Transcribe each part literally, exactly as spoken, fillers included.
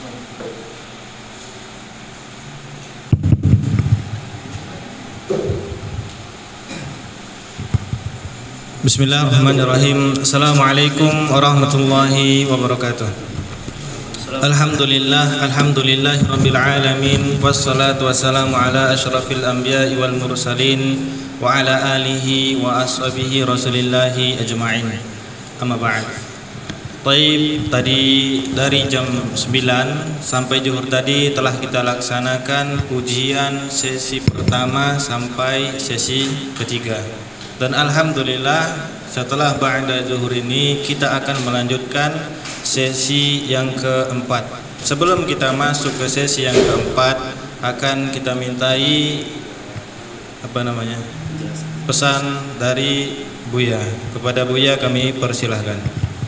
Bismillahirrahmanirrahim. Assalamualaikum warahmatullahi wabarakatuh. Alhamdulillah, alhamdulillahi rabbil alamin, wassalatu wassalamu ala asyrafil anbiya'i wal mursalin wa ala alihi wa ashabihi rasulillahi ajma'in. Amma ba'd. Taib, tadi dari jam sembilan sampai zuhur tadi telah kita laksanakan ujian sesi pertama sampai sesi ketiga. Dan alhamdulillah setelah ba'da zuhur ini kita akan melanjutkan sesi yang keempat. Sebelum kita masuk ke sesi yang keempat, akan kita mintai apa namanya? pesan dari Buya. Kepada Buya kami persilahkan.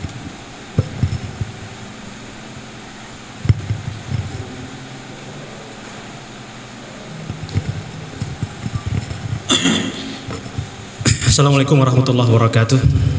Assalamualaikum warahmatullahi wabarakatuh.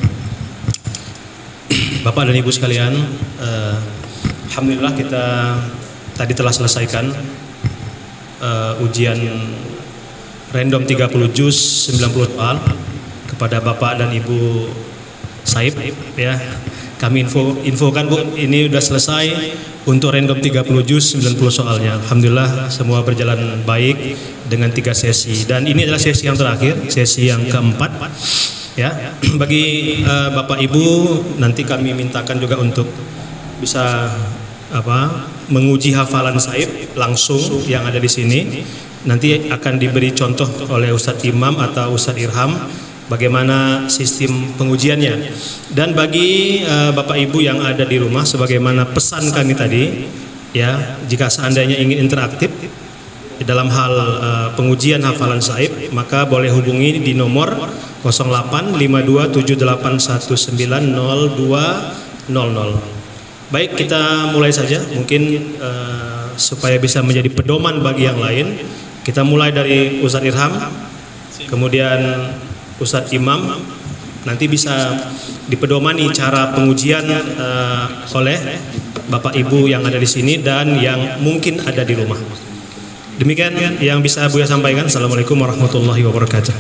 Bapak dan Ibu sekalian, uh, alhamdulillah kita tadi telah selesaikan uh, ujian random tiga puluh juz sembilan puluh soal kepada Bapak dan Ibu Saib ya. Kami info infokan Bu, ini sudah selesai untuk random tiga puluh juz sembilan puluh soalnya. Alhamdulillah semua berjalan baik dengan tiga sesi, dan ini adalah sesi yang terakhir, sesi yang keempat ya. Bagi uh, Bapak Ibu nanti kami mintakan juga untuk bisa apa menguji hafalan Saib langsung yang ada di sini. Nanti akan diberi contoh oleh Ustadz Imam atau Ustadz Irham bagaimana sistem pengujiannya. Dan bagi uh, Bapak Ibu yang ada di rumah, sebagaimana pesan kami tadi ya, jika seandainya ingin interaktif dalam hal uh, pengujian hafalan Saib, maka boleh hubungi di nomor nol delapan lima dua tujuh delapan satu sembilan nol dua nol nol. Baik, kita mulai saja. Mungkin uh, supaya bisa menjadi pedoman bagi yang lain, kita mulai dari Ustadz Irham, kemudian Ustadz Imam. Nanti bisa dipedomani cara pengujian uh, oleh Bapak Ibu yang ada di sini dan yang mungkin ada di rumah. Demikian yang bisa Buya sampaikan. Assalamualaikum warahmatullahi wabarakatuh.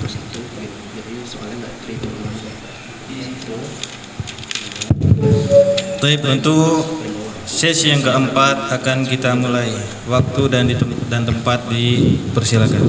Taib, untuk sesi yang keempat akan kita mulai. Waktu dan, di, dan tempat dipersilakan.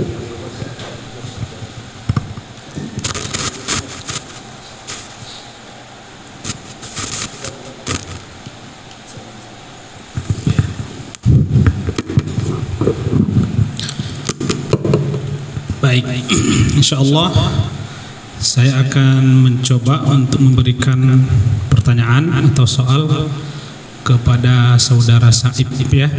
Baik, insyaallah saya akan mencoba untuk memberikan pertanyaan atau soal kepada saudara Saib ya.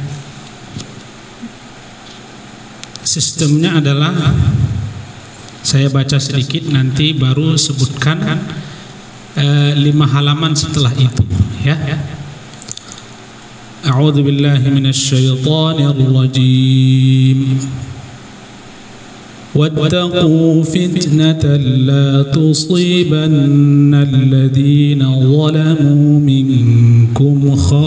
Sistemnya adalah saya baca sedikit, nanti baru sebutkan eh, lima halaman setelah itu ya. A'udzu billahi minasyaitonir rajim. واتقوا فتنة لا تصيبن الذين ظلموا منكم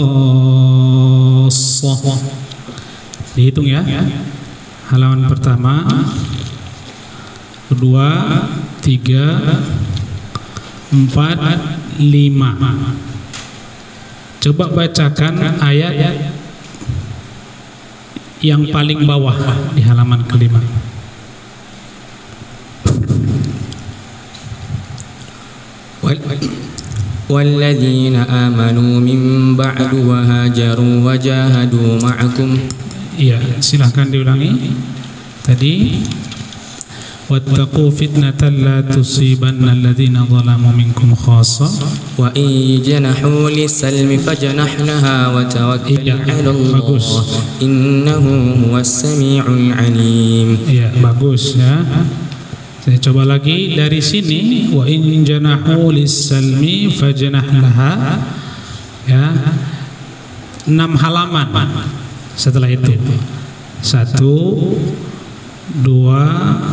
خاصة. Dihitung ya. Halaman pertama, kedua, tiga, empat, lima. Coba bacakan ayat yang paling bawah di halaman kelima. والذين آمنوا من بعد وهاجروا وجاهدوا معكم. Iya, silahkan diulangi. Tadi wattaqu fitnatan la tusibanna alladhina zalamu minkum khassa wa in janahu lis-salmi fajnah laha wa tawakkal 'ala Allah innahu huwas sami'ul 'alim. Iya, bagus ya. Saya coba lagi dari sini, wa in janahu lis-salmi fajnah laha ya. Enam halaman setelah itu. Satu, dua,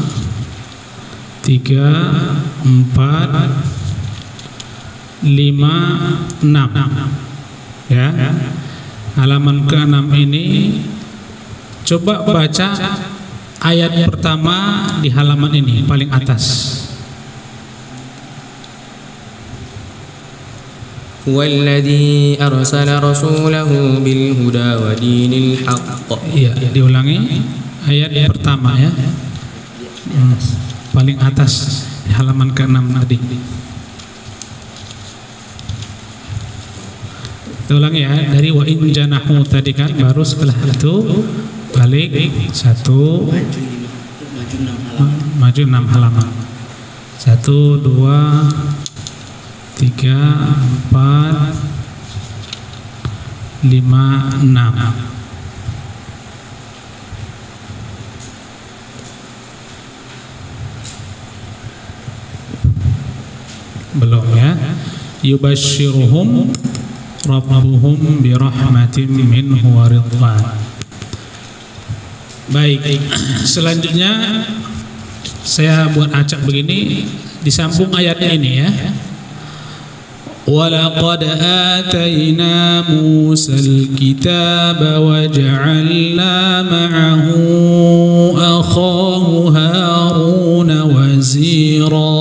tiga, empat, lima, enam ya. halaman keenam ini, coba baca ayat pertama di halaman ini paling atas. Walladzi arsala rasulahu bil huda wa dinil haqq. Iya, diulangi ayat pertama ya. Hmm, paling atas di halaman keenam tadi. Diulangi ya, dari wa in janahu tadi kan, baru setelah itu balik satu, maju enam halaman. Satu, dua, tiga, empat, lima, enam. Belum ya. Yubashshiruhum rabbuhum birahmatin minhu wa ridwan. Baik, selanjutnya saya buat acak begini, disambung ayatnya ini ya. وَلَقَدْ آتَيْنَا مُوسَى الْكِتَابَ وَجَعَلْنَا مَعَهُ أَخَاهُ هَارُونَ وَزِيرًا.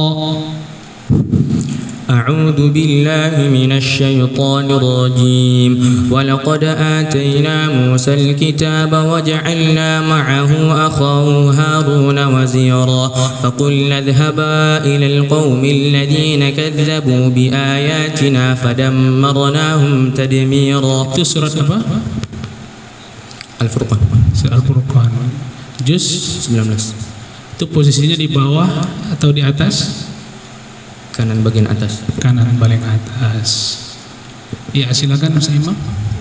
أعوذ بالله من الشيطان الرجيم. ولقد آتينا موسى الكتاب وجعلنا معه أخاه هارون وزيرا فقلنا اذهبا إلى القوم الذين كذبوا بآياتنا فدمرناهم تدميرا. Itu surat apa? Al-Furqan. Surat Al-Furqan. Juz sembilan belas. Itu posisinya di bawah atau di atas? Kanan bagian atas. Kanan paling atas. Ya, silakan Mas Imam.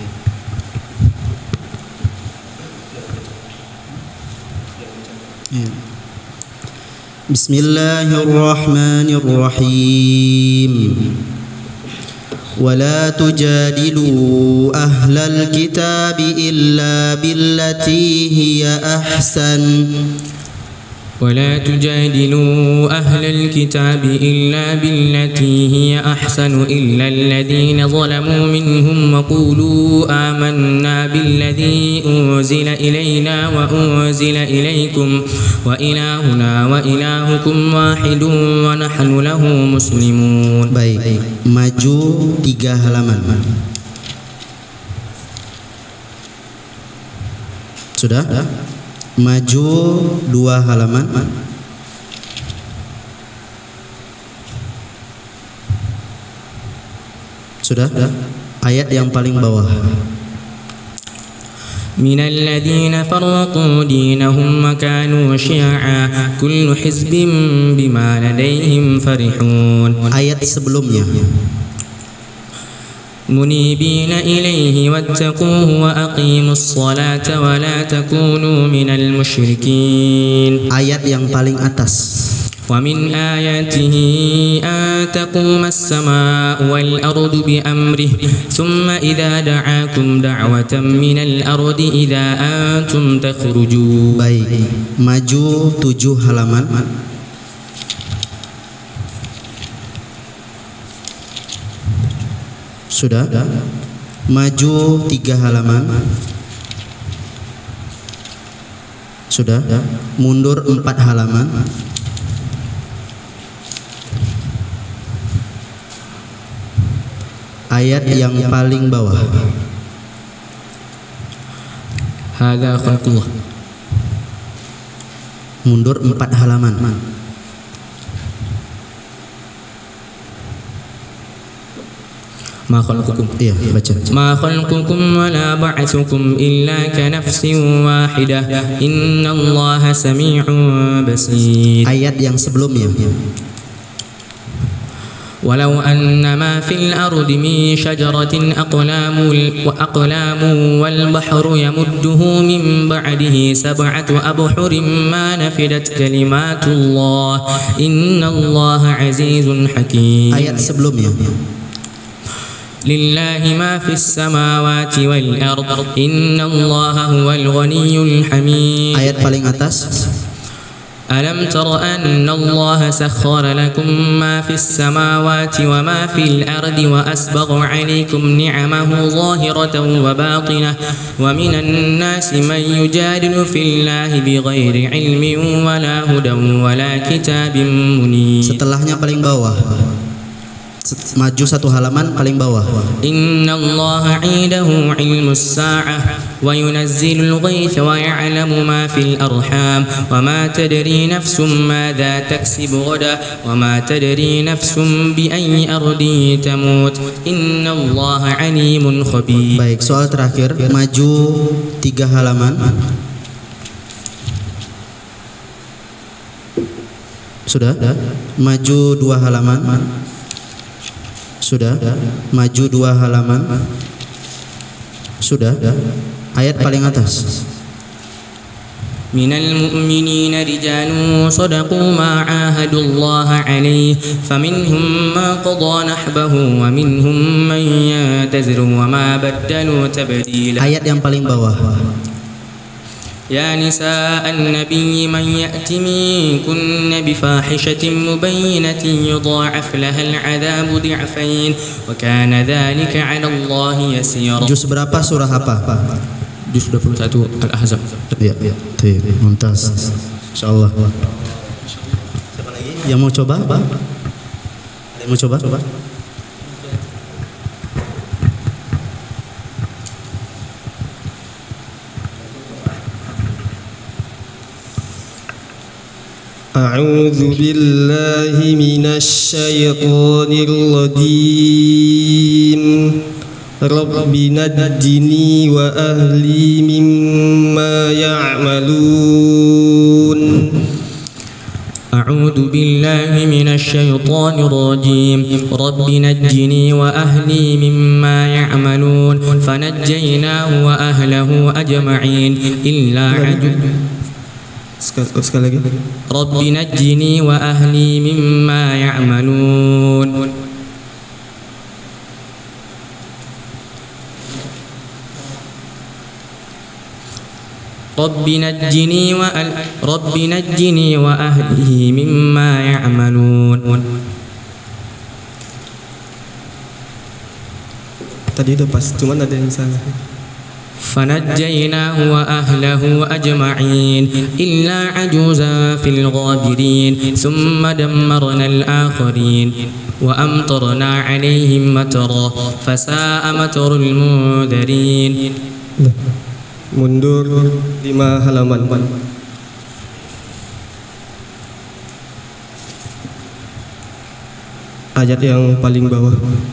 Bismillahirrahmanirrahim. ولا تجادلوا أهل الكتاب إلا بالتي هي أحسن. ولا تجادلوا أهل الكتاب إلا بالتي هي أحسن إلا الذين ظلموا منهم وقولوا آمنا بالذي أنزل إلينا وأنزل إليكم وإلهنا وإلهكم واحد ونحن له مسلمون. Baik, maju tiga halaman. Sudah? Maju dua halaman. Sudah? Ayat yang paling bawah. من الذين فرقوا دينهم وكانوا شيعا كل حزب بما لديهم فرحون. Ayat sebelumnya. منيبين إليه واتقوه وأقيموا الصلاة ولا تكونوا من المشركين. Ayat yang paling atas. ومن آياته أن تقوم السماء والأرض بأمره ثم إذا دعاكم دعوة من الأرض إذا أنتم تخرجون. Baik, maju tujuh halaman. Sudah? Maju tiga halaman. Sudah? Mundur empat halaman. Ayat yang paling bawah. Hadza khalqullah. Mundur empat halaman. Ma khalqukum. Iya, baca. Ma khalqukum wa la ba'thukum illa ka nafsin wahidah. Innallaha sami'un basir. Ayat yang sebelumnya. ولو أن ما في الأرض من شجرة أقلام وأقلام والبحر يمده من بعده سبعة أبحر ما نفدت كلمات الله إن الله عزيز حكيم. Ayat sebelumnya. لله ما في السماوات والأرض إن الله هو الغني الحميد. Ayat paling atas. ألم تر أن الله سخر لكم ما في السماوات وما في الأرض وأسبغ عليكم نعمه ظاهرة وباطنة ومن الناس من يجادل في الله بغير علم ولا هدى ولا كتاب منير. Setelahnya paling bawah. Maju satu halaman paling bawah. Inna Allah 'indahu 'ilmus sa'ah wa yunazzilul ghaitha wa ya'lamu ma fil arham wa ma tadri nafsum madza taksibu ghadan wa ma tadri nafsum bi ayyi ardin tamut. Inna Allah 'alimun khabir. Baik, soal terakhir, maju tiga halaman. Sudah? Maju dua halaman. Sudah. Maju dua halaman. Sudah. Ayat paling atas. Minal mu'minina rijalun sadaqu ma 'ahadullaha 'alaihi faminhum man qada nahbahu wa minhum man yantaziru wa ma baddalu tabdila. Ayat yang paling bawah. يا نساء النبي من يأت منكن بفاحشة مبينة يضاعف لها العذاب ضعفين وكان ذلك على الله يسيرا. Juz berapa, surah apa? Juz dua puluh satu Al-Ahzab. Ya, ya. Mumtaz. Insyaallah. Siapa lagi yang mau coba? Ada yang mau coba? Coba. أعوذ بالله من الشيطان الرجيم رب نجني وأهلي مما يعملون. أعوذ بالله من الشيطان الرجيم رب نجني وأهلي مما يعملون فنجيناه وأهله أجمعين إلا عجوز. Sekali lagi. Rabbi najjini wa ahli mimma ya'malun. Rabbi najjini wa al Rabbi najjini wa ahli mimma ya'malun. Tadi udah pas, cuman ada yang salah. فنجيناه وأهله أجمعين إلا عجوزا في الغابرين ثم دمرنا الآخرين وأمطرنا عليهم مطرا فساء مطر المنذرين. Mundur lima halaman. Ayat yang paling bawah.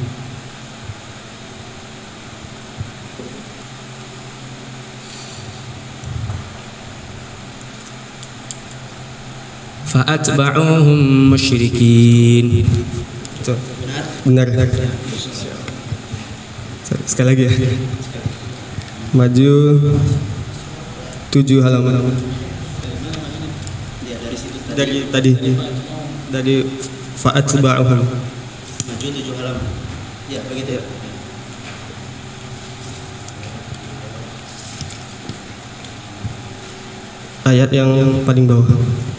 فأتبعوهم مشركين. Benar. Sekali lagi ya. Maju tujuh halaman. Dari tadi. Dari fa'atba'uhum. Maju tujuh halaman. Ya, begitu ya. Ayat yang paling bawah.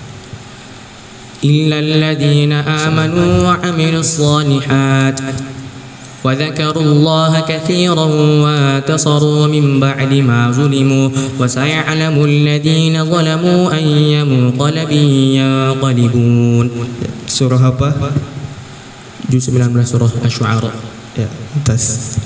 إلا الذين آمنوا وعملوا الصالحات وذكروا الله كثيرا وانتصروا من بعد ما ظلموا وسيعلم الذين ظلموا أي منقلب ينقلبون. Surah apa? Juz sembilan belas surah Asy-Syu'ara. Ya, atas.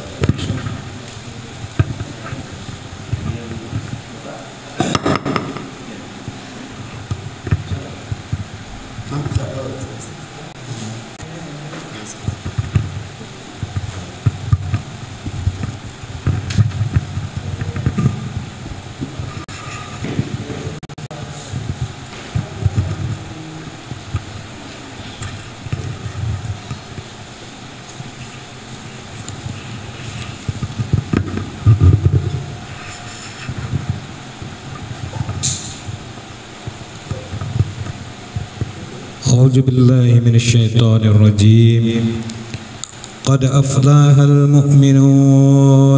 أعوذ بالله من الشيطان الرجيم قد أفلح المؤمنون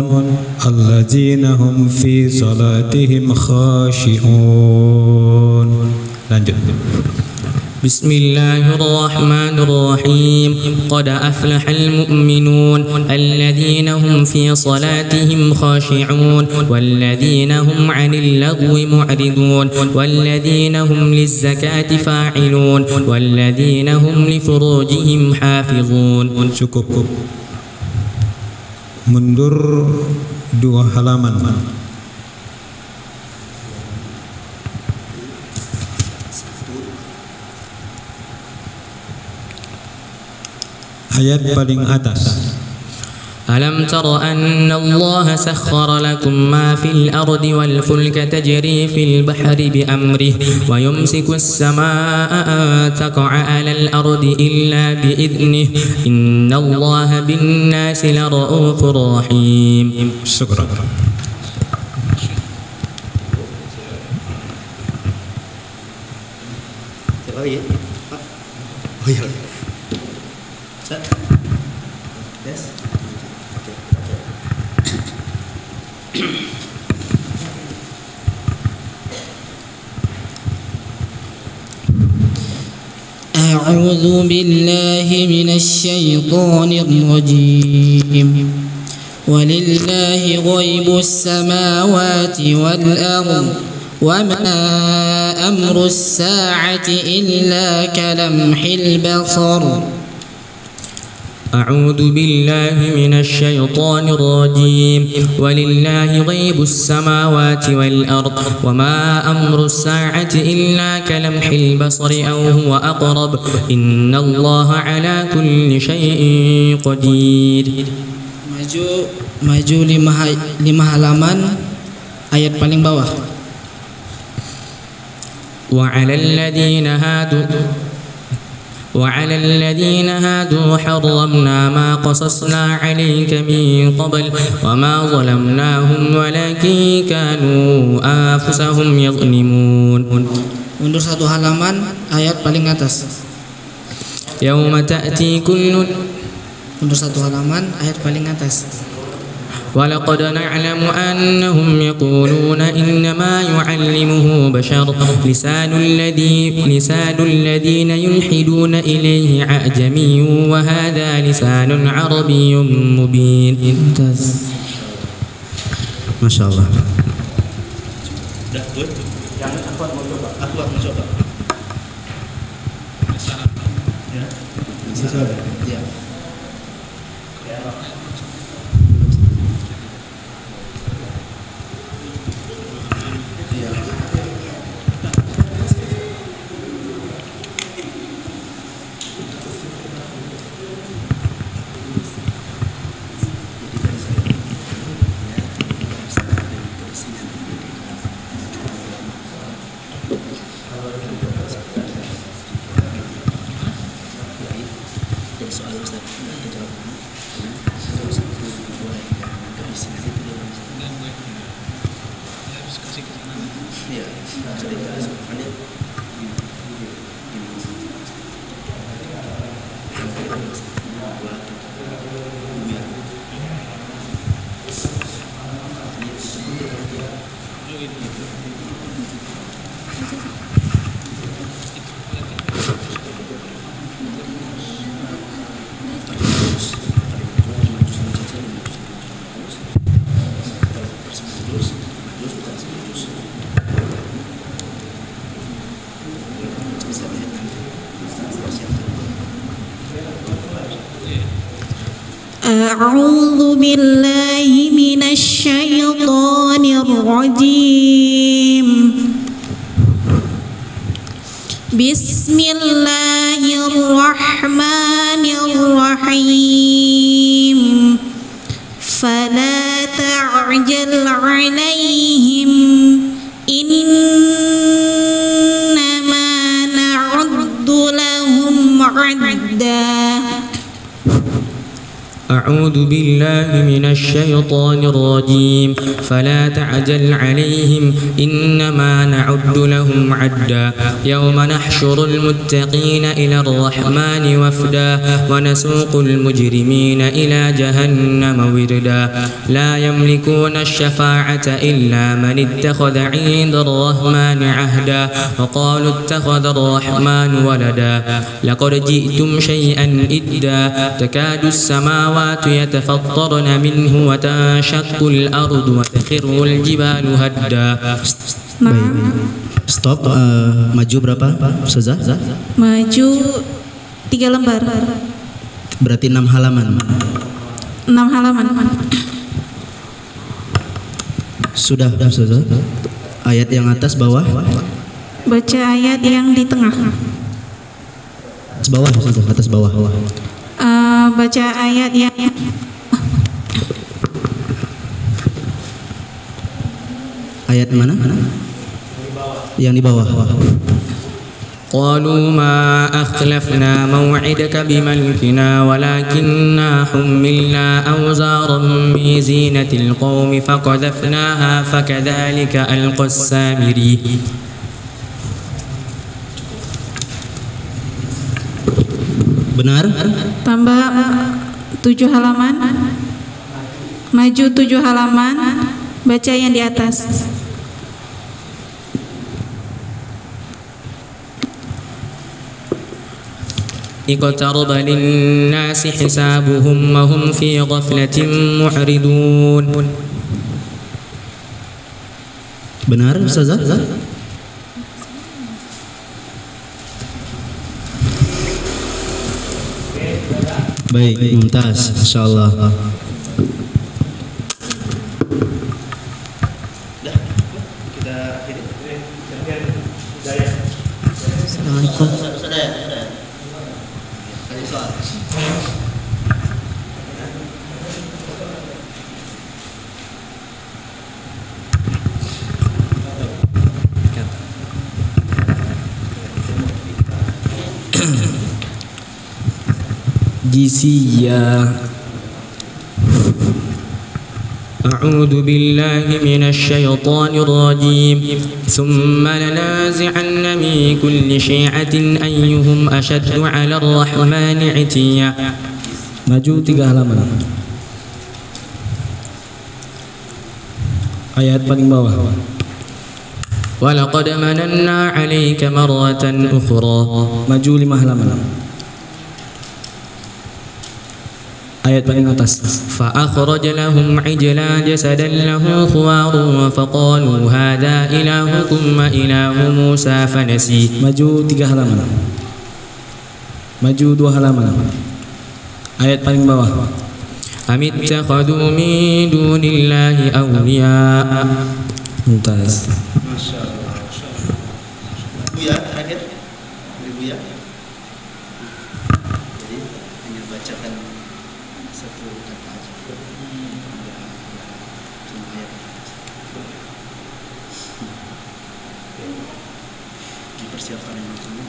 الذين هم في صلاتهم خاشعون Lanjut. بسم الله الرحمن الرحيم قد أفلح المؤمنون الذين هم في صلاتهم خاشعون والذين هم عن اللغو معرضون والذين هم للزكاة فاعلون والذين هم لفروجهم حافظون. Cukup. Mundur dua halaman. Ayat paling atas. ألم تر أن الله سخر لكم ما في الأرض والفلك تجري في البحر بأمره ويمسك السماء أن تقع على الأرض إلا بإذنه إن الله بالناس لرؤوف رحيم. Syukran. Oh iya. Yes. أعوذ بالله من الشيطان الرجيم ولله غيب السماوات والأرض وما أمر الساعة إلا كلمح البصر. أعوذ بالله من الشيطان الرجيم ولله غيب السماوات والأرض وما أمر الساعة إلا كلمح البصر أو هو أقرب إن الله على كل شيء قدير. Maju maju lima, lima halaman ayat paling bawah. وعلى الذين هادوا وعلى الذين هادوا حرمنا ما قصصنا عليك من قبل وما ظلمناهم ولكن كانوا أنفسهم يظلمون. Mundur satu halaman ayat paling atas. يوم تأتي كل Mundur satu halaman ayat paling atas. ولقد نعلم أنهم يقولون إنما يعلمه بشر لسان الذي لسان الذين يلحدون إليه أعجمي وهذا لسان عربي مبين. Masya Allah. أعوذ بالله من الشيطان الرجيم بسم الله الرحمن الرحيم فلا تعجل عليهم إنما نعد لهم عدا أعوذ بالله من الشيطان الرجيم فلا تعجل عليهم إنما نعد لهم عدا يوم نحشر المتقين إلى الرحمن وفدا ونسوق المجرمين إلى جهنم وردا لا يملكون الشفاعة إلا من اتخذ عند الرحمن عهدا وقالوا اتخذ الرحمن ولدا لقد جئتم شيئا إدا تكاد السماوات يتفطرن منه وتنشق الأرض وتخر الجبال هدا. Baik, stop. Uh, maju berapa, Ustazah? Maju tiga lembar. Berarti enam halaman. Enam halaman. Sudah, Ustazah. Ayat yang atas bawah. Baca ayat yang di tengah. Atas bawah, Ustazah. Atas bawah. Uh, baca ayat yang Ayat mana? Yang di bawah. قالوا ما أخلفنا موعدك بملكنا ولكننا حملنا أوزارا من زينة القوم فقذفناها فكذلك ألقى السامري. Benar? tambah tujuh halaman. Maju tujuh halaman. Baca yang di atas. اقترب للناس حسابهم وهم في غفلة معرضون. Benar, Ustazah? Baik, mumtaz, insyaallah. Assalamualaikum. Jiziyah. أعوذ بالله من الشيطان الرجيم ثم لنازعن من كل شيعة أيهم أشد على الرحمن عتيا. Maju tiga halaman. Ayat paling bawah. ولقد مننا عليك مرة أخرى. Maju lima halaman. Ayat paling atas. فأخرج لهم عجلا جسدا له خوار فقالوا هذا إلهكم وإله موسى فنسي. Maju tiga halaman. Maju dua halaman. Ayat paling bawah. أم اتخذوا من دون الله أولياء. Mumtaz. Ya, terakhir. Ibu ya. Jadi hanya bacakan satu kata aja. Dipersiapkan yang macamnya.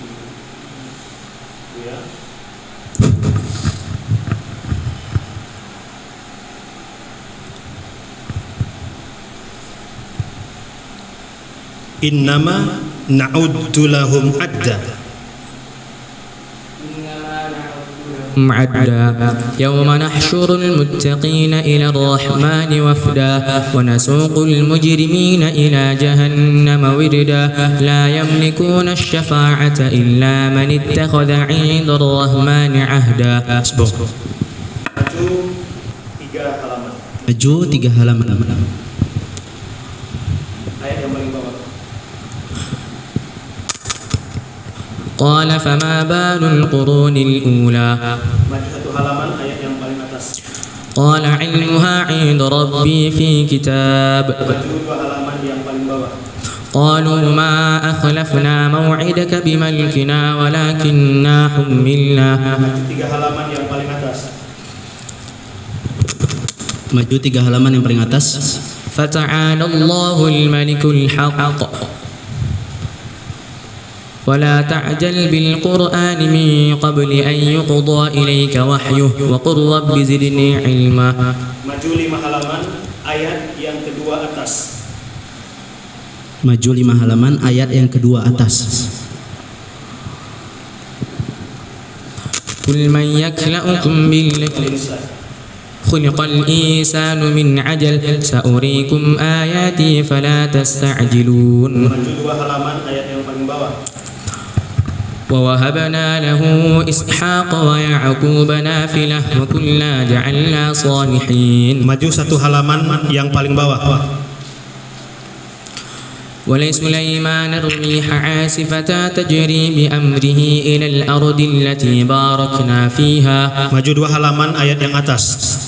Ya. Innama na'uddu lahum adda. عدا يوم نحشر المتقين إلى الرحمن وفدا ونسوق المجرمين إلى جهنم وردا لا يملكون الشفاعة إلا من اتخذ عند الرحمن عهدا. Maju tiga halaman. قال فما بال القرون الأولى. قال علمها عند ربي في كتاب. قالوا ما أخلفنا موعدك بملكنا ولكننا حملنا. Maju tiga halaman yang paling atas. فتعالى الله الملك الحق ولا تعجل بالقرآن من قبل أن يقضى إليك وحيه وقل رب زدني علما. Maju lima halaman ayat yang kedua atas. Maju lima halaman ayat yang kedua atas. قل من يكلأكم بالليل خلق الإنسان من عجل سأريكم آياتي فلا تستعجلون. Maju dua halaman ayat yang paling bawah. ووهبنا له إسحاق ويعقوب نافلة وكلا جعلنا صالحين. Maju satu halaman yang paling bawah. ولسليمان الريح عاصفة تجري بأمره إلى الأرض التي باركنا فيها. Maju dua halaman ayat yang atas.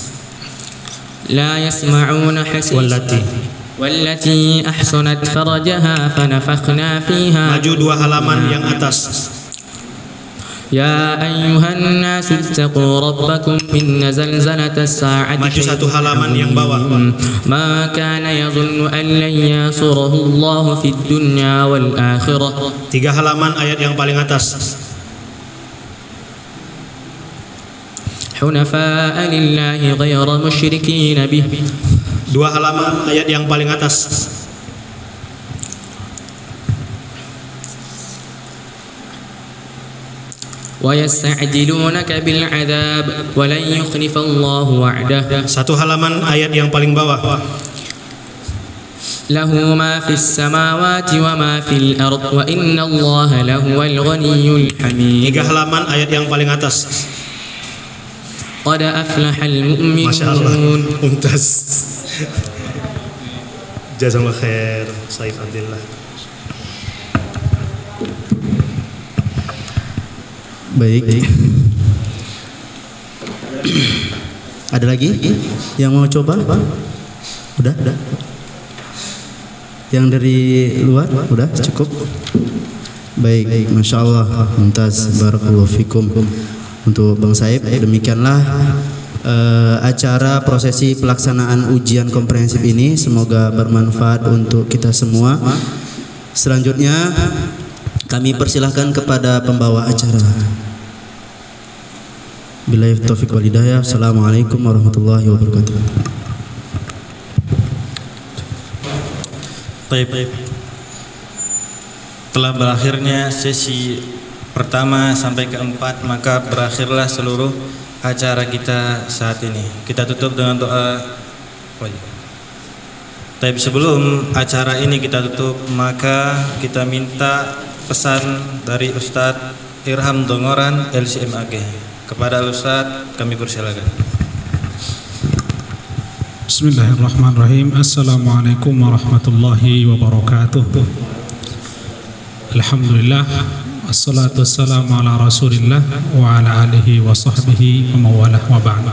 لا يسمعون حسيسها والتي والتي أحصنت فرجها فنفخنا فيها. Maju dua halaman yang atas. يا أيها الناس اتقوا ربكم إن زلزلة الساعة Maju satu halaman yang bawah. ما كان يظن أن لن ينصره الله في الدنيا والآخرة. Tiga halaman ayat yang paling atas. حنفاء لله غير مشركين به. Dua halaman ayat yang paling atas. ويستعجلونك بالعذاب ولن يخلف الله وعده. Satu halaman ayat yang paling bawah. له ما في السماوات وما في الأرض وإن الله لهو الغني الحميد. Tiga halaman ayat yang paling atas. قد أفلح Masya Allah. المؤمنون. Mumtaz. Jazakallah khair Saif Abdillah. Baik. Ada lagi yang mau coba? Udah? Udah. Yang dari luar? Udah cukup. Baik, Masya Allah. Mumtaz, barakallahu fikum. Untuk Bang Saib, demikianlah uh, acara prosesi pelaksanaan ujian komprehensif ini. Semoga bermanfaat untuk kita semua. Selanjutnya kami persilahkan kepada pembawa acara. Billahi taufiq wal hidayah. Assalamualaikum warahmatullahi wabarakatuh. Baik. Telah berakhirnya sesi pertama sampai keempat, maka berakhirlah seluruh acara kita saat ini. Kita tutup dengan doa. Tapi sebelum acara ini kita tutup, maka kita minta pesan dari Ustadz Irham Dongoran L C M A G. Kepada Ustadz kami persilakan. Bismillahirrahmanirrahim. Assalamualaikum warahmatullahi wabarakatuh. Alhamdulillah, assalatu wassalamu ala rasulillah wa ala alihi wa sahbihi wa mawalah wa ba'd.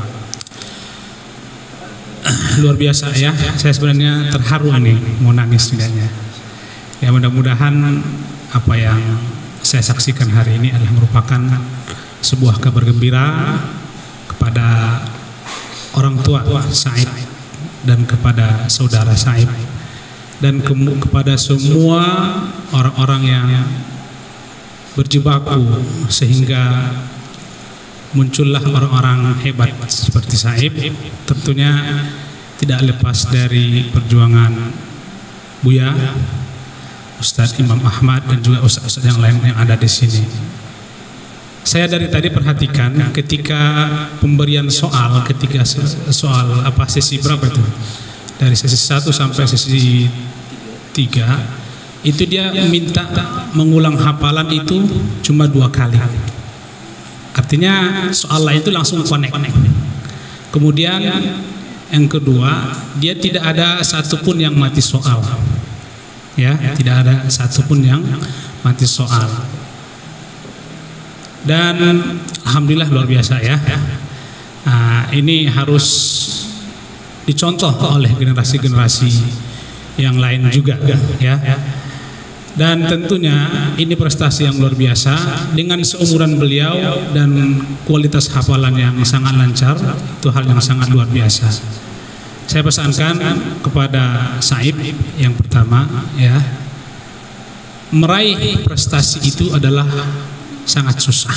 Luar biasa ya, saya sebenarnya terharu nih, mau nangis sebenarnya. Ya mudah-mudahan apa yang saya saksikan hari ini adalah merupakan sebuah kabar gembira kepada orang tua Saib dan kepada saudara Saib dan ke kepada semua orang-orang yang berjibaku sehingga muncullah orang-orang hebat seperti Saib. Tentunya tidak lepas dari perjuangan Buya, Ustadz Imam Ahmad dan juga ustadz-ustadz yang lain yang ada di sini. Saya dari tadi perhatikan ketika pemberian soal, ketika soal apa sesi berapa itu? Dari sesi satu sampai sesi tiga, itu dia minta mengulang hafalan itu cuma dua kali. Artinya soal lain itu langsung connect. Kemudian yang kedua, dia tidak ada satupun yang mati soal. Ya, tidak ada satupun yang mati soal. Dan alhamdulillah luar biasa ya. Nah, ini harus dicontoh oleh generasi-generasi yang lain juga ya. Dan tentunya ini prestasi yang luar biasa dengan seumuran beliau dan kualitas hafalan yang sangat lancar, itu hal yang sangat luar biasa. Saya pesankan kepada Saib yang pertama ya, meraih prestasi itu adalah sangat susah.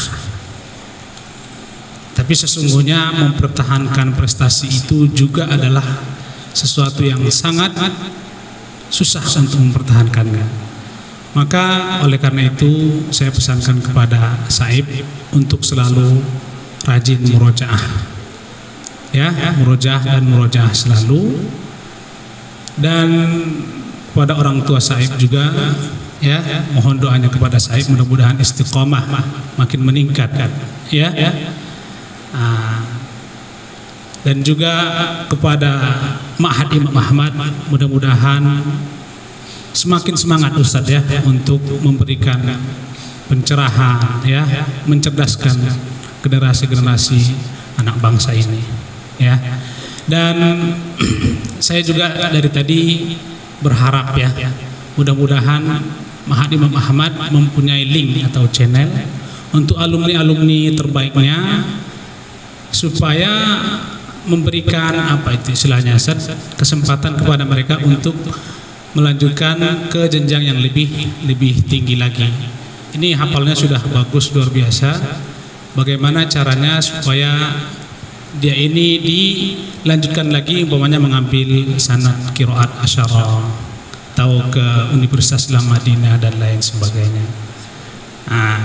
Tapi sesungguhnya mempertahankan prestasi itu juga adalah sesuatu yang sangat susah untuk mempertahankannya. Maka oleh karena itu saya pesankan kepada Saib untuk selalu rajin murojaah, ya, murojaah dan murojaah selalu. Dan kepada orang tua Saib juga, ya, mohon doanya kepada Saib mudah-mudahan istiqomah makin meningkat, ya. Nah, dan juga kepada Ma'had Imam Ahmad mudah-mudahan semakin semangat Ustaz ya untuk memberikan pencerahan, ya, mencerdaskan generasi-generasi anak bangsa ini, ya. Dan saya juga dari tadi berharap ya, mudah-mudahan Ma'had Imam Ahmad mempunyai link atau channel untuk alumni-alumni terbaiknya, supaya memberikan apa itu istilahnya, kesempatan kepada mereka untuk melanjutkan ke jenjang yang lebih lebih tinggi lagi. Ini hafalnya sudah bagus, luar biasa. Bagaimana caranya supaya dia ini dilanjutkan lagi, umpamanya mengambil sanad qiraat asyara, tahu ke Universitas Islam Madinah dan lain sebagainya. Nah,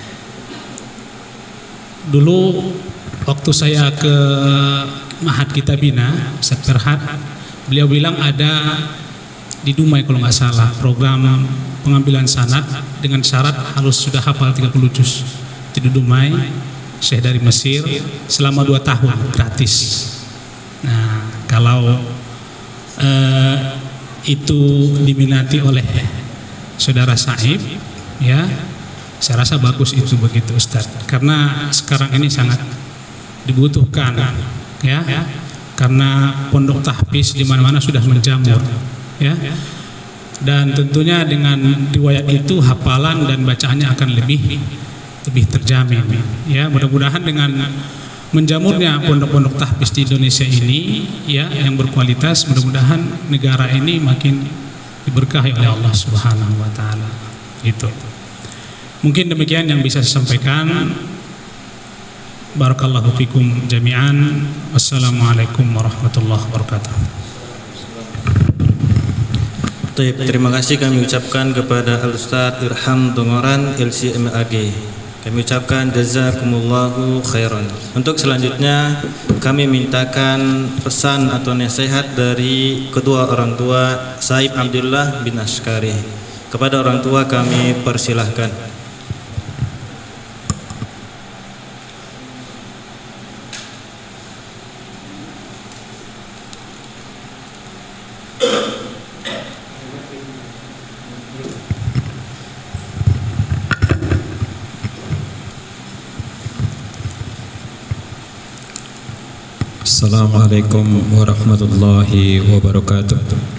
dulu waktu saya ke Ma'had Kitabina, Ustaz Ferhat, beliau bilang ada di Dumai kalau nggak salah program pengambilan sanad dengan syarat harus sudah hafal tiga puluh juz. Di Dumai, Syekh dari Mesir selama dua tahun gratis. Nah, kalau eh, itu diminati oleh saudara Saib, ya, saya rasa bagus itu begitu Ustaz. Karena sekarang ini sangat dibutuhkan, ya, karena pondok tahfiz di mana-mana sudah menjamur, ya. Dan tentunya dengan riwayat itu hafalan dan bacaannya akan lebih lebih terjamin, ya. Mudah-mudahan dengan menjamurnya pondok-pondok tahfiz di Indonesia ini, ya, yang berkualitas, mudah-mudahan negara ini makin diberkahi oleh Allah Subhanahu wa taala. Itu. Mungkin demikian yang bisa saya sampaikan. Barakallahu fikum jami'an. Wassalamualaikum warahmatullahi wabarakatuh. Terima kasih kami ucapkan kepada Al-Ustaz Irham Dongoran L C M A G. Kami ucapkan jazakumullahu khairan. Untuk selanjutnya kami mintakan pesan atau nasihat dari kedua orang tua Saib Abdullah bin Ashkari. Kepada orang tua kami persilahkan. Assalamualaikum warahmatullahi wabarakatuh.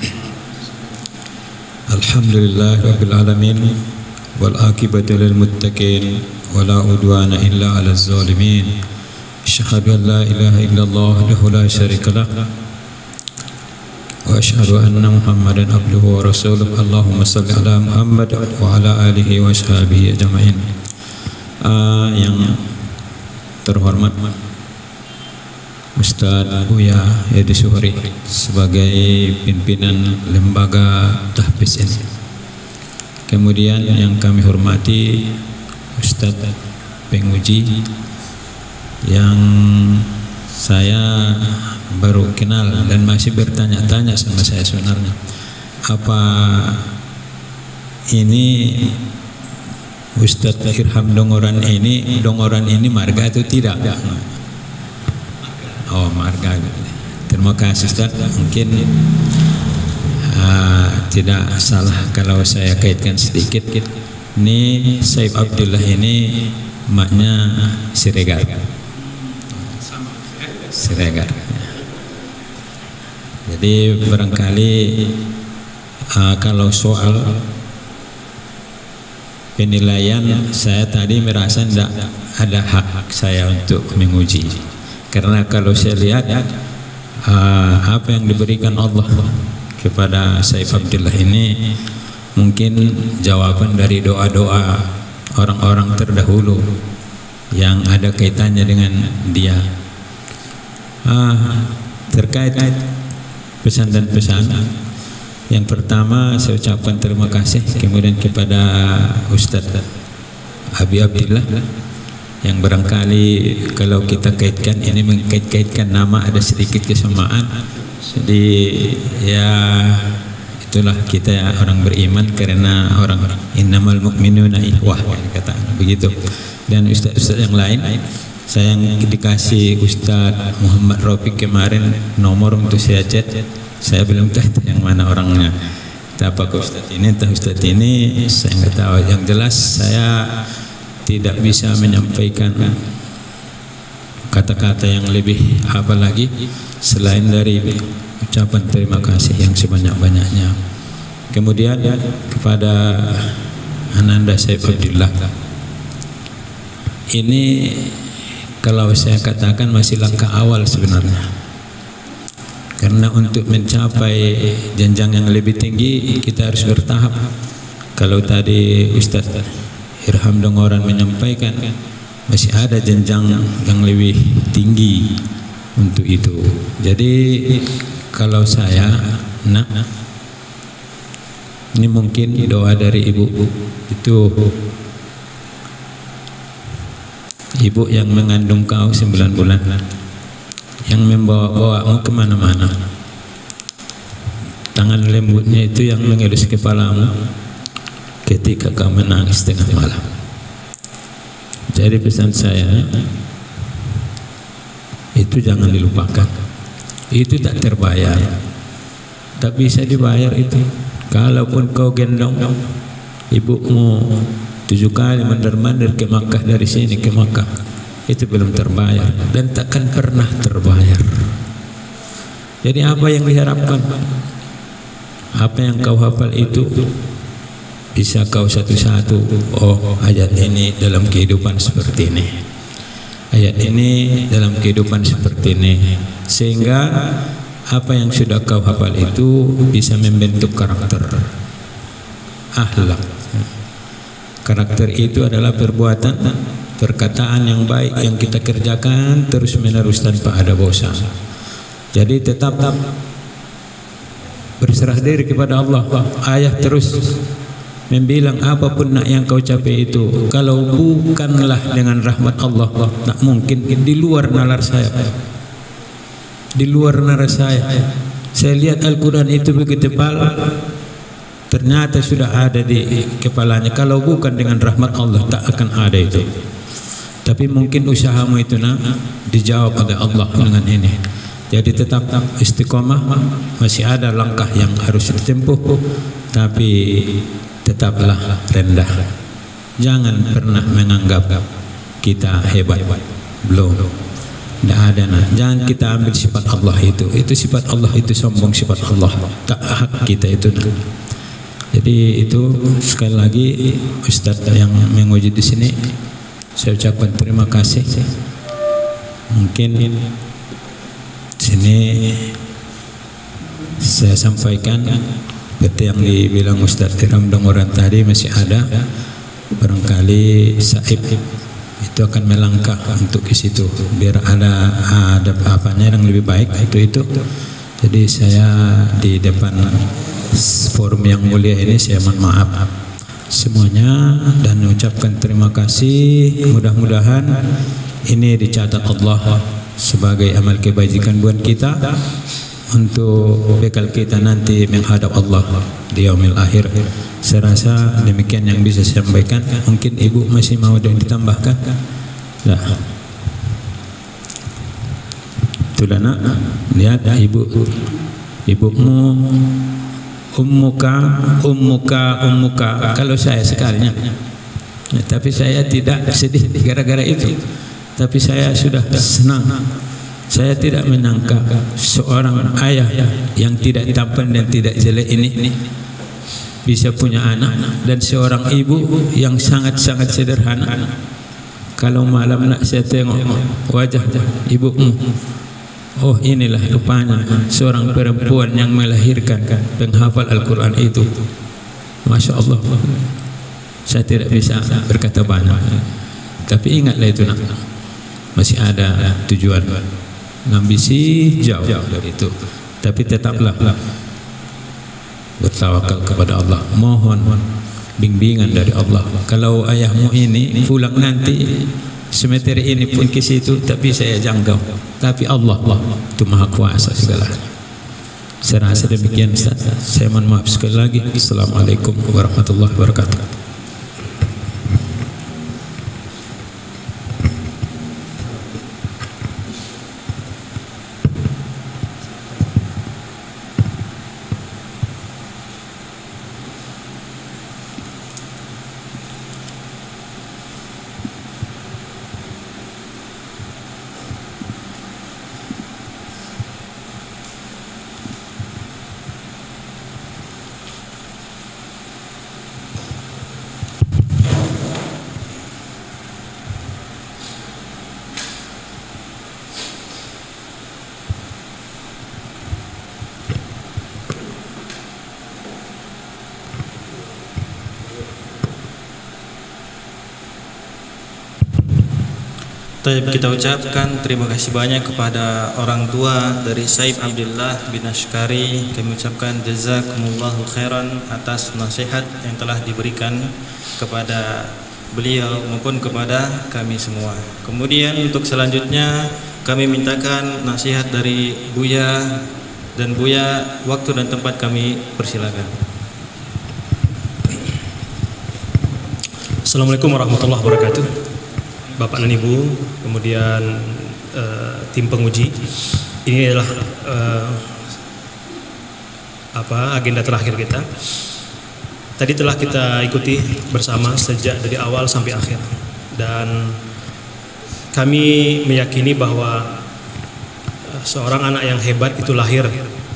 Alhamdulillah rabbil alamin wal aqibatu lil muttaqin wala udwana illa 'alal zalimin. Asyhadu an la ilaha illallah wahdahu la syarika lah wa asyhadu anna Muhammadan abduhu wa rasuluh. Allahumma shalli ala Muhammad wa ala alihi wa sahbihi ajma'in. Uh, yang terhormat Ustaz Buya Edi Suhri sebagai pimpinan lembaga tahfiz ini. Kemudian yang kami hormati Ustaz penguji yang saya baru kenal dan masih bertanya-tanya sama saya sebenarnya, apa ini Ustaz Irham Dongoran ini Dongoran ini marga atau tidak? Oh, marga. Terima kasih Ustaz. Mungkin uh, tidak salah kalau saya kaitkan sedikit. Ini Saib Abdullah ini maknya Siregar. Siregar. Jadi barangkali uh, kalau soal penilaian, saya tadi merasa tidak ada hak saya untuk menguji. Karena kalau saya lihat uh, apa yang diberikan Allah kepada Saib Abdullah ini mungkin jawaban dari doa-doa orang-orang terdahulu yang ada kaitannya dengan dia. Ah, terkait pesan dan pesan, yang pertama saya ucapkan terima kasih kemudian kepada Ustadz Abi Abdillah yang barangkali kalau kita kaitkan ini mengkait-kaitkan nama ada sedikit kesamaan. Jadi ya itulah kita ya, orang beriman karena orang innamal mu'minuna ikhwah kata begitu. Dan ustaz-ustaz yang lain, saya yang dikasih Ustaz Muhammad Rafiq kemarin nomor untuk saya chat, saya belum tahu yang mana orangnya. Apa ke Ustaz ini, entah Ustaz ini, saya nggak tahu. Yang jelas saya tidak bisa menyampaikan kata-kata yang lebih apa lagi selain dari ucapan terima kasih yang sebanyak-banyaknya. Kemudian kepada Ananda Saif Abdillah, ini kalau saya katakan masih langkah awal sebenarnya, karena untuk mencapai jenjang yang lebih tinggi kita harus bertahap. Kalau tadi Ustaz Irham Dongoran menyampaikan masih ada jenjang yang lebih tinggi untuk itu. Jadi kalau saya nak, ini mungkin doa dari ibu itu, ibu yang mengandung kau sembilan bulan, yang membawa-bawamu kemana-mana, tangan lembutnya itu yang mengelus kepalamu ketika kau menangis tengah malam. Jadi pesan saya itu jangan dilupakan. Itu tak terbayar, tak bisa dibayar itu. Kalaupun kau gendong ibumu tujuh kali mandar-mandar ke Makkah, dari sini ke Makkah, itu belum terbayar dan takkan pernah terbayar. Jadi apa yang diharapkan, apa yang kau hafal itu bisa kau satu-satu, oh ayat ini dalam kehidupan seperti ini, ayat ini dalam kehidupan seperti ini, sehingga apa yang sudah kau hafal itu bisa membentuk karakter, akhlak. Karakter itu adalah perbuatan, perkataan yang baik yang kita kerjakan terus menerus tanpa ada bosan. Jadi tetap berserah diri kepada Allah. Ayah terus membilang apapun nak yang kau capai itu, kalau bukanlah dengan rahmat Allah, tak mungkin. Di luar nalar saya, di luar nalar saya. Saya lihat Al-Quran itu begitu tebal, ternyata sudah ada di kepalanya. Kalau bukan dengan rahmat Allah tak akan ada itu. Tapi mungkin usahamu itu nak dijawab oleh Allah dengan ini. Jadi tetap istiqomah, masih ada langkah yang harus ditempuh, tapi tetaplah rendah. Jangan pernah menganggap kita hebat, belum, tidak ada. Nah, jangan kita ambil sifat Allah itu. Itu sifat Allah itu sombong, sifat Allah tak hak kita itu. Nah. Jadi itu sekali lagi Ustaz yang menguji di sini, saya ucapkan terima kasih. Mungkin sini saya sampaikan seperti yang dibilang Ustaz Irham Dongoran tadi, masih ada barangkali Saib itu akan melangkah untuk ke situ biar ada ada apanya yang lebih baik itu itu. Jadi saya di depan forum yang mulia ini saya mohon maaf semuanya dan mengucapkan terima kasih. Mudah-mudahan ini dicatat Allah sebagai amal kebajikan buat kita untuk bekal kita nanti menghadap Allah di yaumil akhir. Saya rasa demikian yang bisa saya sampaikan. Mungkin ibu masih mau ada yang ditambahkan? Nah, itulah nak, lihat ibu, ibumu, ummuka, ummuka, ummuka. Kalau saya sekalinya, ya, tapi saya tidak sedih gara-gara itu. Tapi saya sudah senang. Saya tidak menyangka seorang ayah yang tidak tampan dan tidak jelek ini bisa punya anak, dan seorang ibu yang sangat-sangat sederhana. Kalau malam nak saya tengok wajah ibumu, oh inilah rupanya seorang perempuan yang melahirkan penghafal Al-Quran itu. Masya Allah. Saya tidak bisa berkata banyak, tapi ingatlah itu nak, masih ada tujuan, ambisi jauh dari itu, tapi tetaplah bertawakal kepada Allah, mohon bimbingan dari Allah. Kalau ayahmu ini pulang nanti semetri ini pun ke situ, tapi saya jangkau, tapi Allah itu maha kuasa segalanya. Saya rasa demikian Ustaz. Saya mohon maaf sekali lagi. Assalamualaikum warahmatullahi wabarakatuh. Taib, kita ucapkan terima kasih banyak kepada orang tua dari Saib Abdullah bin Ashkari. Kami ucapkan jazakumullahu khairan atas nasihat yang telah diberikan kepada beliau maupun kepada kami semua. Kemudian untuk selanjutnya kami mintakan nasihat dari Buya, dan Buya waktu dan tempat kami persilakan. Assalamualaikum warahmatullahi wabarakatuh. Bapak dan Ibu, kemudian uh, tim penguji, ini adalah uh, apa agenda terakhir kita. Tadi telah kita ikuti bersama sejak dari awal sampai akhir, dan kami meyakini bahwa uh, seorang anak yang hebat itu lahir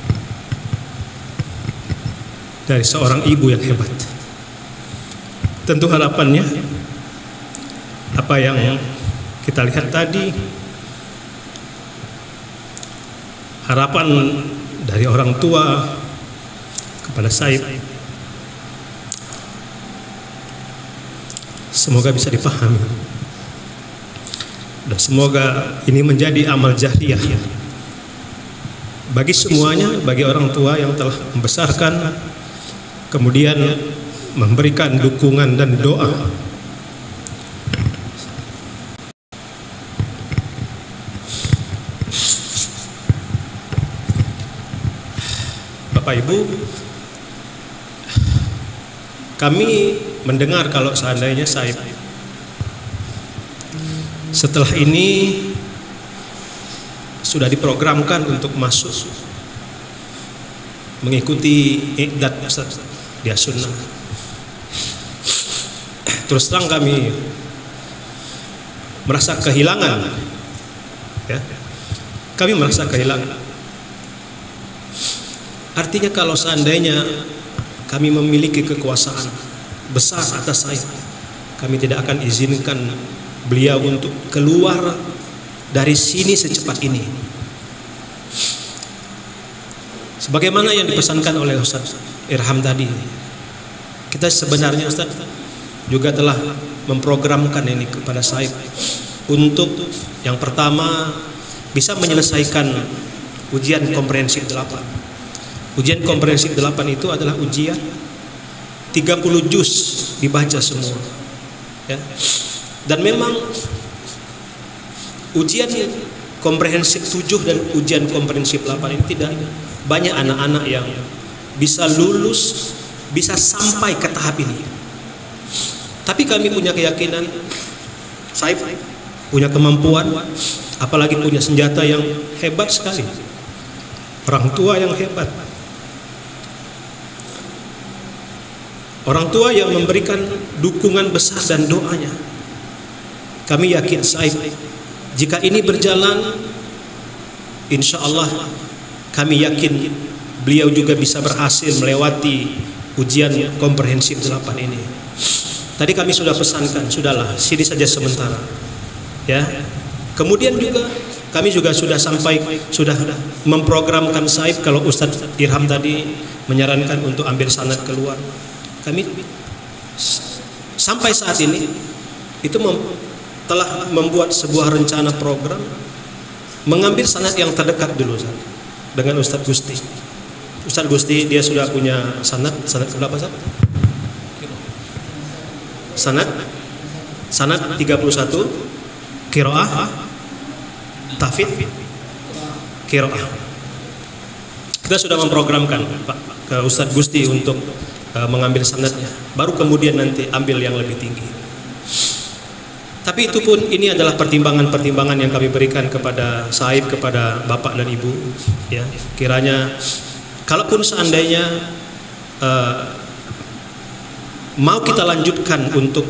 dari seorang ibu yang hebat. Tentu harapannya apa yang kita lihat tadi, harapan dari orang tua kepada Saib, semoga bisa dipahami dan semoga ini menjadi amal jariyah bagi semuanya, bagi orang tua yang telah membesarkan, kemudian memberikan dukungan dan doa. Bapak Ibu, kami mendengar kalau seandainya Saib setelah ini sudah diprogramkan untuk masuk mengikuti iqdat dia sunnah. Terus terang kami merasa kehilangan, ya, kami merasa kehilangan. Artinya kalau seandainya kami memiliki kekuasaan besar atas Saib, kami tidak akan izinkan beliau untuk keluar dari sini secepat ini. Sebagaimana yang dipesankan oleh Ustaz Irham tadi, kita sebenarnya Ustaz juga telah memprogramkan ini kepada Saib untuk yang pertama bisa menyelesaikan ujian komprehensif delapan. Ujian komprehensif delapan itu adalah ujian tiga puluh juz dibaca semua, ya. Dan memang ujian komprehensif tujuh dan ujian komprehensif delapan ini tidak banyak anak-anak yang bisa lulus, bisa sampai ke tahap ini. Tapi kami punya keyakinan Saib punya kemampuan, apalagi punya senjata yang hebat sekali, orang tua yang hebat, orang tua yang memberikan dukungan besar dan doanya. Kami yakin Saib, jika ini berjalan, insya Allah kami yakin beliau juga bisa berhasil melewati ujian komprehensif delapan ini. Tadi kami sudah pesankan, sudahlah sini saja sementara, ya. Kemudian juga kami juga sudah sampai, sudah memprogramkan Saib, kalau Ustadz Irham tadi menyarankan untuk ambil sanad keluar, kami sampai saat ini itu mem, telah membuat sebuah rencana program mengambil sanad yang terdekat dulu Ustaz, dengan Ustadz Gusti. Ustadz Gusti dia sudah punya sanad, sanad berapa Ustaz? Sanad sanad tiga puluh satu, qiraah, tahfidz, qiraah. Kita sudah memprogramkan Pak ke Ustadz Gusti untuk uh, mengambil sanadnya. Baru kemudian nanti ambil yang lebih tinggi. Tapi itu pun ini adalah pertimbangan-pertimbangan yang kami berikan kepada Saib, kepada Bapak dan Ibu. Ya, kiranya, kalaupun seandainya uh, mau kita lanjutkan untuk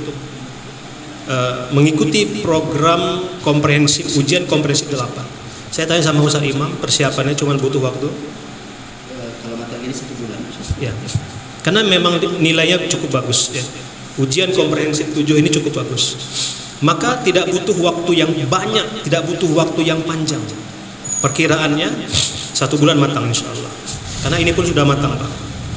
uh, mengikuti program komprehensif, ujian komprehensif delapan. Saya tanya sama Ustaz Imam, persiapannya cuma butuh waktu. Kalau materi ini satu bulan. Ya, karena memang nilainya cukup bagus. Ya. Ujian komprehensif tujuh ini cukup bagus. Maka tidak butuh waktu yang banyak, tidak butuh waktu yang panjang. Perkiraannya satu bulan matang insya Allah. Karena ini pun sudah matang Pak.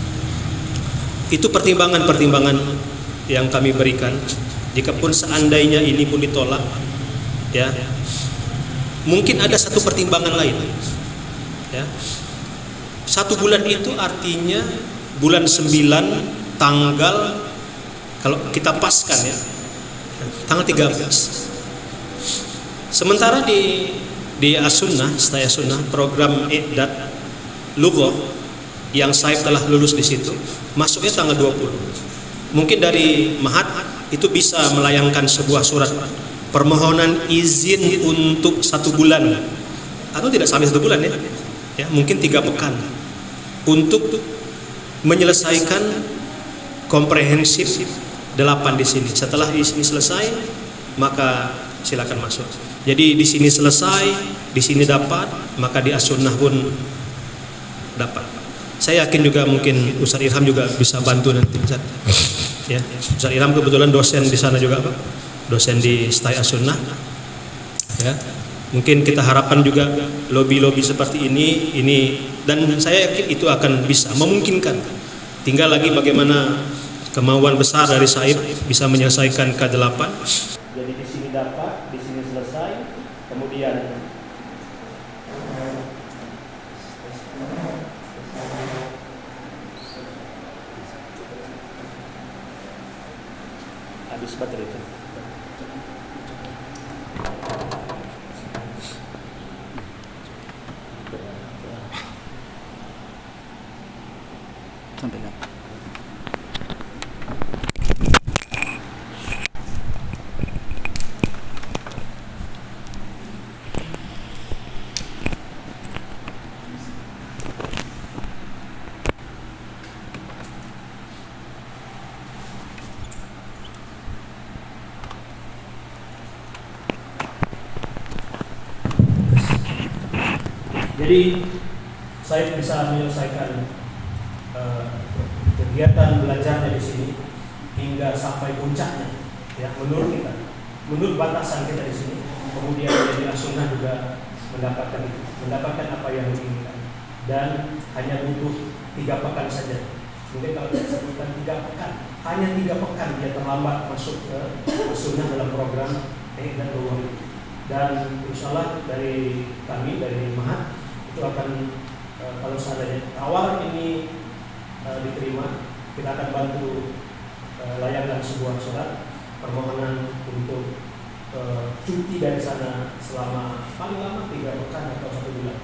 Itu pertimbangan-pertimbangan yang kami berikan. Jikapun seandainya ini pun ditolak, ya, mungkin ada satu pertimbangan lain. Ya. Satu bulan itu artinya bulan sembilan tanggal, kalau kita paskan ya, tanggal tiga belas. Sementara di di As-Sunnah, Staya Sunnah, program I'dad Lughah yang saya telah lulus di situ, masuknya tanggal dua puluh. Mungkin dari Mahat itu bisa melayangkan sebuah surat permohonan izin untuk satu bulan atau tidak sampai satu bulan ya, ya mungkin tiga pekan untuk menyelesaikan komprehensif delapan di sini. Setelah di sini selesai, maka silakan masuk. Jadi di sini selesai, di sini dapat, maka di As-Sunnah pun dapat. Saya yakin juga mungkin Ustaz Irham juga bisa bantu nanti Ustaz. Ya, Ustaz Irham kebetulan dosen di sana juga Pak. Dosen di Staya As-Sunnah. Ya. Mungkin kita harapkan juga lobby-lobby seperti ini ini dan saya yakin itu akan bisa memungkinkan. Tinggal lagi bagaimana kemauan besar dari Saib bisa menyelesaikan K delapan. Jadi di sini dapat, di sini selesai, kemudian habis baterai itu. Sampai kapan? Jadi saya bisa menyelesaikan uh, kegiatan belajarnya di sini hingga sampai puncaknya, ya menurut kita, menurut batasan kita di sini. Kemudian dari As-Sunnah juga mendapatkan itu, mendapatkan apa yang diinginkan, dan hanya butuh tiga pekan saja. Mungkin kalau kita sebutkan tiga pekan, hanya tiga pekan dia terlambat masuk ke As-Sunnah dalam program I'dad Lughah. Dan insya Allah dari kami dari Mahat itu akan e, kalau seandainya tawaran ini e, diterima, kita akan bantu e, layangkan sebuah surat permohonan untuk e, cuti dari sana selama paling lama tiga pekan atau satu bulan.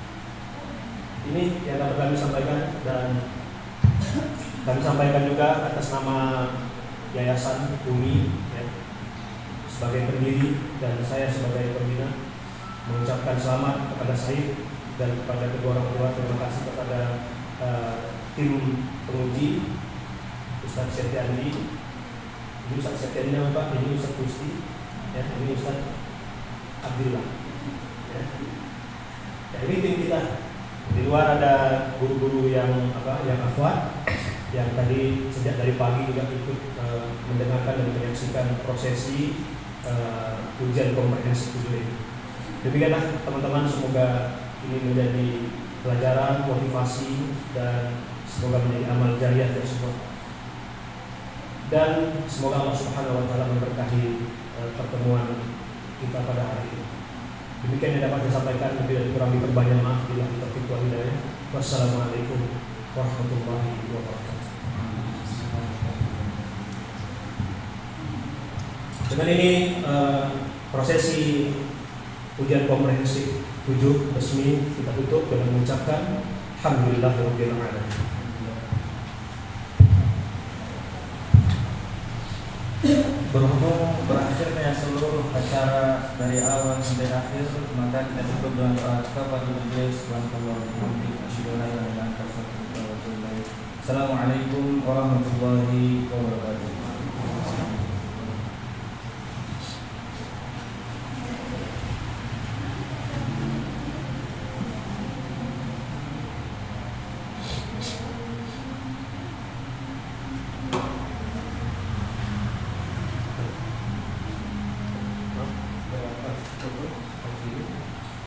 Ini yang dapat kami sampaikan, dan kami sampaikan juga atas nama Yayasan Bumi ya, sebagai pendiri dan saya sebagai pembina mengucapkan selamat kepada Said dan kepada kedua orang tua. Terima kasih kepada uh, tim penguji Ustaz Setiandi, ini Ustaz Setiandi Pak, ini Ustaz Gusti, ya, ini Ustaz Abdillah. Ya. Ya, ini tim kita. Di luar ada guru-guru yang apa, yang akhwat, yang tadi sejak dari pagi juga ikut uh, mendengarkan dan menyaksikan prosesi uh, ujian komprehensif tujuh ini. Demikianlah teman-teman, semoga ini menjadi pelajaran, motivasi, dan semoga menjadi amal jariah tersebut. dan semoga Allah Subhanahu wa taala memberkahi uh, pertemuan kita pada hari ini. Demikian yang dapat disampaikan, lebih dan kurang diperbanyak maaf bila taufiq wal hidayah. Wassalamualaikum warahmatullahi wabarakatuh. Dengan ini uh, prosesi ujian komprehensif tujuh resmi kita tutup dengan mengucapkan alhamdulillahirabbil alamin. Berhubung berakhirnya seluruh acara dari awal sampai akhir, maka kita tutup dengan doa kepada majelis. Assalamualaikum warahmatullahi wabarakatuh.